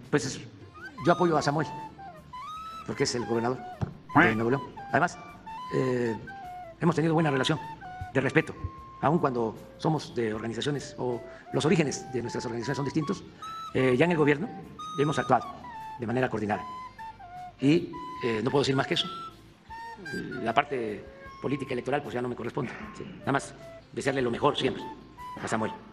Pues yo apoyo a Samuel, porque es el gobernador de Nuevo León. Además, hemos tenido buena relación de respeto, aun cuando somos de organizaciones o los orígenes de nuestras organizaciones son distintos. Ya en el gobierno hemos actuado de manera coordinada y no puedo decir más que eso. La parte política electoral pues ya no me corresponde. ¿Sí? Nada más desearle lo mejor siempre a Samuel.